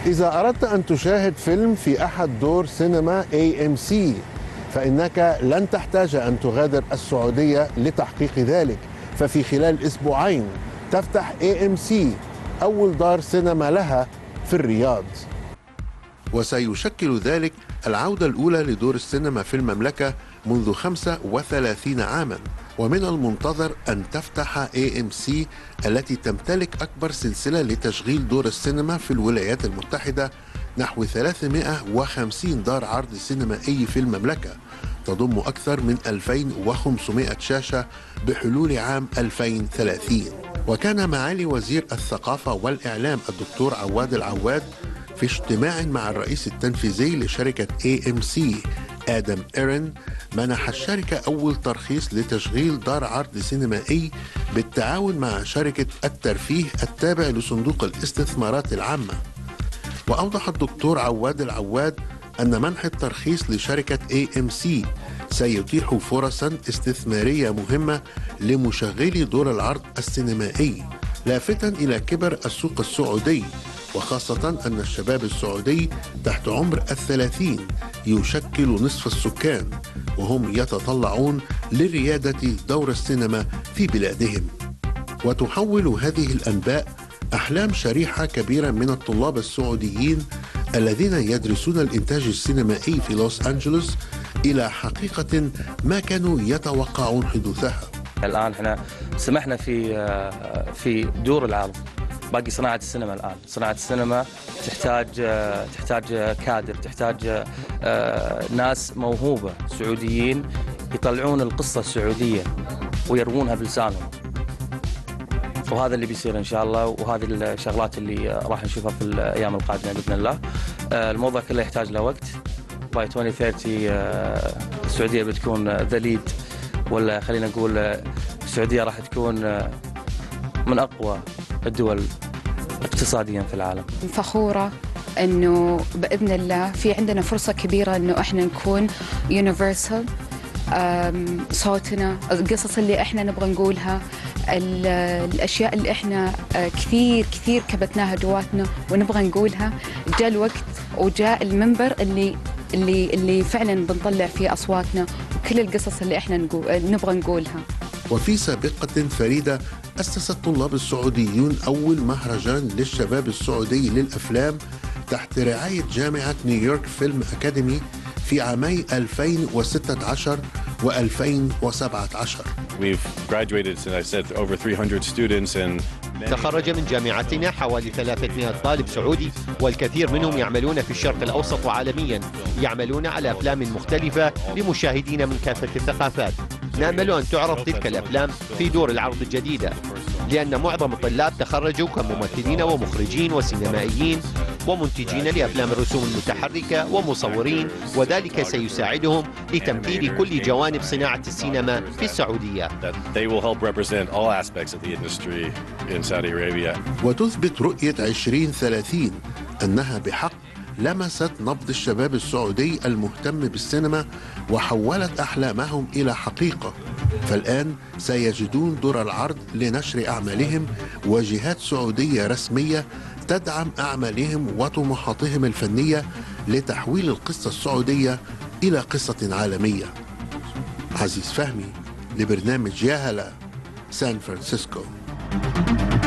إذا أردت أن تشاهد فيلم في أحد دور سينما AMC فإنك لن تحتاج أن تغادر السعودية لتحقيق ذلك، ففي خلال أسبوعين تفتح AMC أول دار سينما لها في الرياض. وسيشكل ذلك العودة الأولى لدور السينما في المملكة منذ 35 عاما، ومن المنتظر أن تفتح AMC التي تمتلك أكبر سلسلة لتشغيل دور السينما في الولايات المتحدة نحو 350 دار عرض سينمائي في المملكة، تضم أكثر من 2500 شاشة بحلول عام 2030. وكان معالي وزير الثقافة والإعلام الدكتور عواد العواد في اجتماع مع الرئيس التنفيذي لشركة AMC آدم إيرن منح الشركة أول ترخيص لتشغيل دار عرض سينمائي بالتعاون مع شركة الترفيه التابع لصندوق الاستثمارات العامة. وأوضح الدكتور عواد العواد أن منح الترخيص لشركة AMC سيتيح فرصا استثمارية مهمة لمشغلي دور العرض السينمائي، لافتا إلى كبر السوق السعودي، وخاصة أن الشباب السعودي تحت عمر 30 يشكل نصف السكان، وهم يتطلعون لريادة دور السينما في بلادهم. وتحول هذه الأنباء أحلام شريحة كبيرة من الطلاب السعوديين الذين يدرسون الإنتاج السينمائي في لوس أنجلوس إلى حقيقة ما كانوا يتوقعون حدوثها. الآن احنا سمحنا في دور العرض، باقي صناعة السينما. الآن صناعة السينما تحتاج كادر، تحتاج ناس موهوبة سعوديين يطلعون القصة السعودية ويروونها بلسانهم، وهذا اللي بيصير إن شاء الله، وهذه الشغلات اللي راح نشوفها في الأيام القادمة بإذن الله. الموضوع كله يحتاج له وقت. باي 2030 السعودية بتكون ذا ليد، ولا خلينا نقول السعودية راح تكون من أقوى الدول اقتصاديا في العالم. فخورة أنه بإذن الله في عندنا فرصة كبيرة أنه إحنا نكون يونيفرسال، صوتنا، القصص اللي إحنا نبغى نقولها، الأشياء اللي إحنا كثير كبتناها جواتنا ونبغى نقولها. جاء الوقت وجاء المنبر اللي فعلا بنطلع فيه أصواتنا وكل القصص اللي إحنا نبغى نقولها. وفي سابقة فريدة أسس الطلاب السعوديون أول مهرجان للشباب السعودي للأفلام تحت رعاية جامعة نيويورك فيلم أكاديمي في عامي 2016 و2017. We've graduated, as I said, over 300 students and تخرج من جامعتنا حوالي 300 طالب سعودي، والكثير منهم يعملون في الشرق الأوسط وعالميا، يعملون على أفلام مختلفة لمشاهدين من كافة الثقافات. نأمل أن تعرض تلك الأفلام في دور العرض الجديدة، لأن معظم الطلاب تخرجوا كممثلين ومخرجين وسينمائيين ومنتجين لأفلام الرسوم المتحركة ومصورين، وذلك سيساعدهم لتمثيل كل جوانب صناعة السينما في السعودية. وتثبت رؤية 2030 أنها بحق لمست نبض الشباب السعودي المهتم بالسينما وحولت أحلامهم إلى حقيقة، فالآن سيجدون دور العرض لنشر أعمالهم وجهات سعودية رسمية تدعم أعمالهم وطموحاتهم الفنية لتحويل القصة السعودية إلى قصة عالمية. عزيز فهمي لبرنامج يا هلا، سان فرانسيسكو.